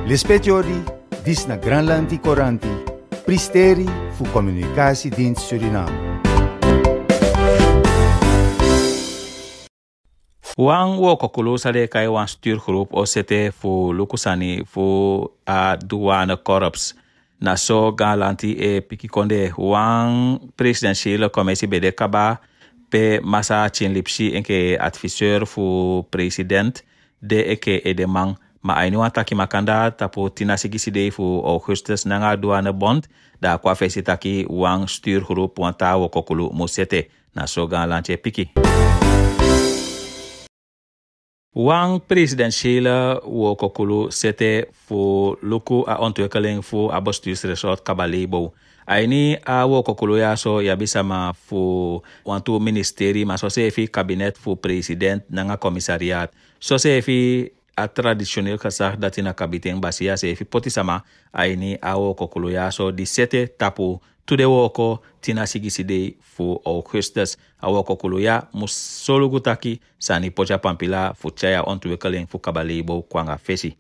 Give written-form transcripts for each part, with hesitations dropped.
L'espetiori dis na Granlandi Coranti, pristeri fu Communicatiedienst Suriname. Wang wo kokulu sade kai wan stuurgroep OCT fu lukusani fu a douane corps na so galanti e pikikonde wang presidentiële commissie bede kaba pe masa chinlipsi enke adviseur fu president de eke edemang ma ainu ataki makanda tapu tina sigiside fu Augustus nanga douane bond da kwa fesi taki wang stuurgroep wanta wo kokulu musete na so galanti e piki. Wang presidentiële wo kokulu sete fu luku a ontwikkeling fu a bestuursresort Kabalebo. Aini a wo kokulu ya so ya bisa ma fu wantu ministeri ma so sefi kabinet fu president nanga commissariat. So sefi a traditioneel gezag dat in a kabiteng basia sefi potisama aini a wo kokulu ya so di sete tapu tude woko tina sigiside fu Augustus a woko kuluya musolugutaki sani pocha pampila fu chaya ontwikkeling fu Kabalebo kwanga fesi.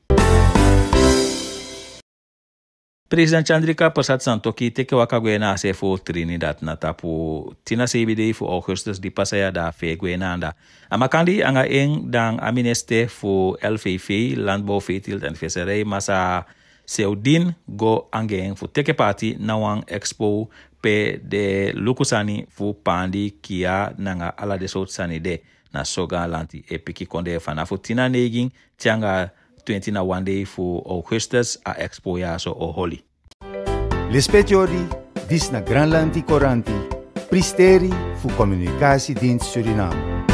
President Chandrika Persat Santokhi teke wakagwena ase fu Trinidad na tapu tina sebide fu Augustus di pasaya da fe gwenanda. Amakandi anga eng dang amineste fu LVV Landbouw Veeteelt en Visserij masa Seudin go angeng fu teke party na wang expo pe de lukusani fu pandi kia nanga ala de sot sani de na soga lanti epiki konde fanafu tina neging tianga 20 na one day fu Augustus a expo ya so o holi. L'espetiori dis na Granlandi Coranti, pristeri fu Communicatiedienst Suriname.